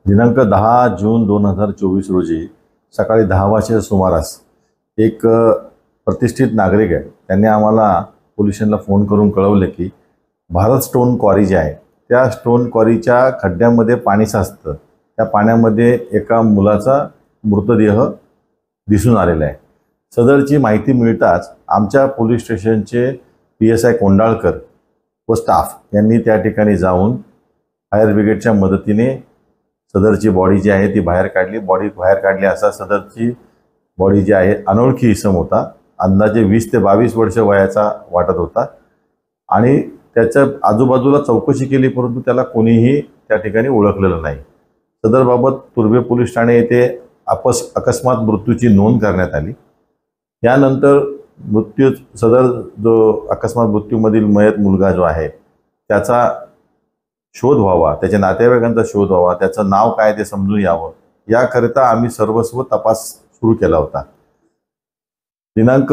दिनांक 10 जून 2024 रोजी सकाळी 10 वाजेच्या सुमारास एक प्रतिष्ठित नागरिक आहे त्यांनी आम्हाला पोलीस स्टेशनला फोन करून कळवले की भारत स्टोन क्वारी जे आहे त्या स्टोन क्वारीच्या खड्ड्यामध्ये पाणी साचतं। त्या पाण्यामध्ये एका मुलाचा मृतदेह दिसून आलेला आहे। सदरची माहिती मिळताच आमच्या पोलीस स्टेशनचे PSI कोंडाळकर व स्टाफ यांनी त्या ठिकाणी जाऊन फायर ब्रिगेडच्या मदतीने सदरची बॉडी जी आहे ती बाहेर काढली। असा सदरची बॉडी जी आहे अनोळखी इसम होता, अंदाजे 20 ते 22 वर्ष वयाचा वाटत होता आणि त्याच्या आजूबाजूला चौकशी केली परंतु त्याला कोणीही त्या ठिकाणी ओळखलेलं नाही। सदरबाबत तुर्भे पोलीस ठाणे येथे अकस्मात मृत्यूची नोंद करण्यात आली। यानंतर सदर जो अकस्मात मृत्यूमधील मयत मुलगा जो आहे त्याचा शोध व्हावा, त्याच्या नातेवाईकांचा शोध व्हावा, त्याचं नाव काय ते समजून यावं याकरिता आम्ही सर्वस्व तपास सुरू केला होता। दिनांक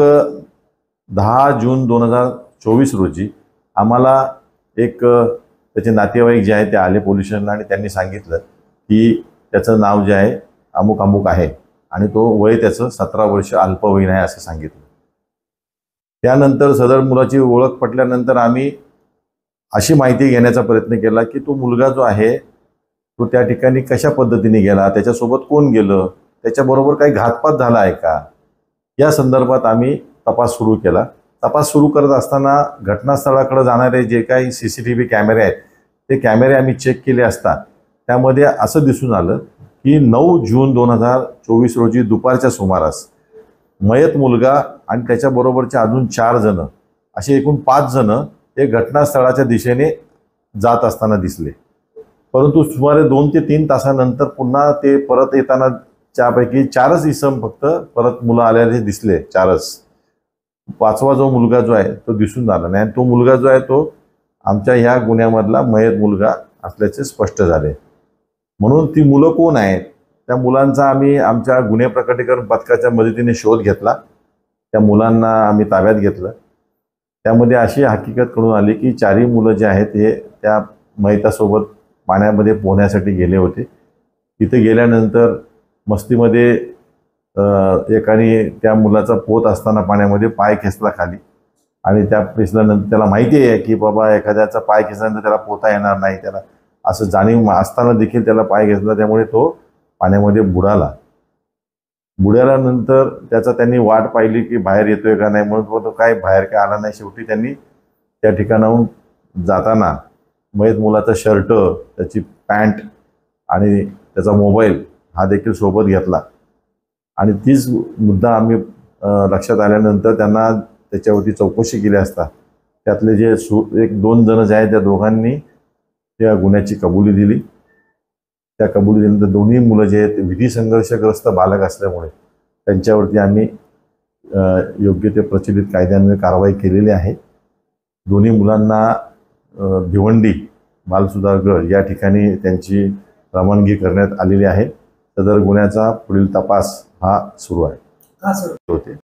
10 जून 2024 रोजी आम्हाला एक त्याचे नातेवाईक जे आहे ते आले पोलीस स्टेशनला आणि त्यांनी सांगितलं की त्याचं नाव जे आहे अमुक अमुक आहे आणि तो वय त्याचं 17 वर्ष अल्पवयीन आहे असं सांगितलं। त्यानंतर सदर मुलाची ओळख पटल्यानंतर आम्ही अशी माहिती घेण्याचा प्रयत्न केला की तो मुलगा जो आहे तो त्या ठिकाणी कशा पद्धतीने गेला, त्याच्यासोबत कोण गेलं, त्याच्याबरोबर काही घातपात झाला आहे का, या संदर्भात आम्ही तपास सुरू केला। तपास सुरू करत असताना घटनास्थळाकडे जाणारे जे काही CCTV कॅमेरे आहेत ते कॅमेरे आम्ही चेक केले असता त्यामध्ये असं दिसून आलं की 9 जून 2024 रोजी दुपारच्या सुमारास मयत मुलगा आणि त्याच्याबरोबरचे अजून 4 जण असे एकूण 5 जण हे घटनास्थळाच्या दिशेने जात असताना दिसले। परंतु सुमारे 2 ते 3 तासानंतर पुन्हा ते परत येताना त्यापैकी 4च इसम फक्त परत मुलं आलेले दिसले, 4च। 5वा जो मुलगा जो आहे तो दिसून आला नाही आणि तो मुलगा जो आहे तो आमच्या ह्या गुन्ह्यामधला मयत मुलगा असल्याचे स्पष्ट झाले। म्हणून ती मुलं कोण आहेत त्या मुलांचा आम्ही आमच्या गुन्हे प्रकटीकरण पथकाच्या मदतीने शोध घेतला। त्या मुलांना आम्ही ताब्यात घेतलं। त्यामध्ये अशी हकीकत कळून आली की 4ही मुलं जे आहेत हे त्या मयतासोबत पाण्यामध्ये पोहण्यासाठी गेले होते। तिथे गेल्यानंतर मस्तीमध्ये एकाने त्या मुलाचा पोहत असताना पाण्यामध्ये पाय खेचला खाली आणि त्या खेचल्यानंतर त्याला माहिती आहे की बाबा एखाद्याचा पाय खेचल्यानंतर त्याला पोहता येणार नाही, त्याला असं जाणीव असताना देखील त्याला पाय घेतला, त्यामुळे तो पाण्यामध्ये बुडाल्यानंतर त्यांनी वाट पाहिली की बाहेर येतोय का नाही, म्हणून तो काय बाहेर काय आला नाही। शेवटी त्यांनी त्या ठिकाणाहून जाताना मयत मुलाचा शर्ट, त्याची पॅन्ट आणि त्याचा मोबाईल हा देखील सोबत घेतला आणि तीच मुद्दा आम्ही लक्षात आल्यानंतर त्यांना त्याच्यावरती चौकशी केली असता त्यातले जे 1-2 जण जे आहेत त्या दोघांनी त्या गुन्ह्याची कबुली दिली। त्या कबुली दिल्यानंतर दोन्ही मुलं जे आहेत विधी संघर्षग्रस्त बालक असल्यामुळे त्यांच्यावरती आम्ही योग्य ते प्रचलित कायद्यान्वये कारवाई केलेली आहे। दोन्ही मुलांना भिवंडी बालसुधारगृह या ठिकाणी त्यांची रवानगी करण्यात आलेली आहे। सदर गुन्ह्याचा पुढील तपास हा सुरू आहे।